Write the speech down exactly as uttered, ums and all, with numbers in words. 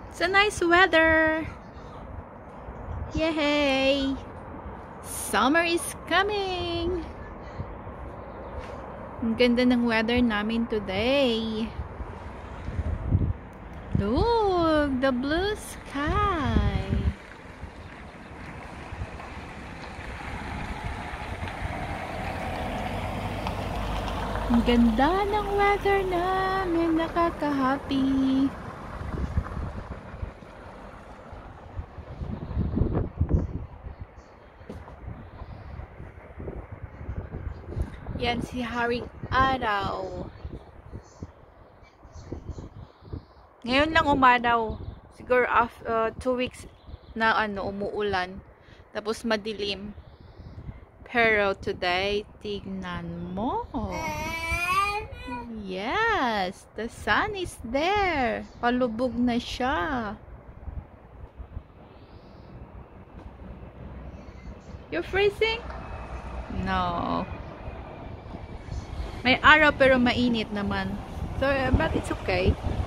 It's a nice weather. Yay! Summer is coming. Ang ganda ng weather namin today. Look, the blue sky. Ang ganda ng weather namin, nakaka-happy. Yan si Haring Araw. Ngayon lang umaraw. Siguro after uh, two weeks na ano umuulan. Tapos madilim. Pero today, tignan mo. Yes, the sun is there. Palubog na siya. You're freezing? No. May araw pero mainit naman. So, but it's okay.